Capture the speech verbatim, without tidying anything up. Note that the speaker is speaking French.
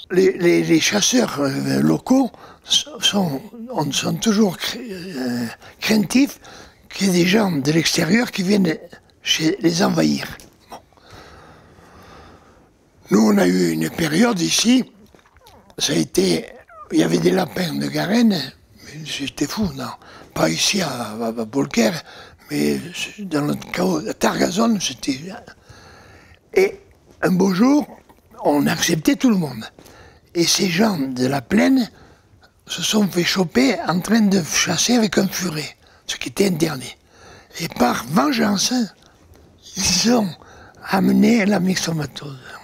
les, les, les chasseurs euh, locaux sont, on, sont toujours cra euh, craintifs qu'il y ait des gens de l'extérieur qui viennent chez, les envahir. Bon. Nous, on a eu une période ici, ça a été, il y avait des lapins de Garenne, mais c'était fou, non, pas ici à, à, à Beaucaire, mais dans notre cas, à Targazone, c'était... Et un beau jour, on acceptait tout le monde. Et ces gens de la plaine se sont fait choper en train de chasser avec un furet, ce qui était interdit. Et par vengeance, ils ont amené la myxomatose.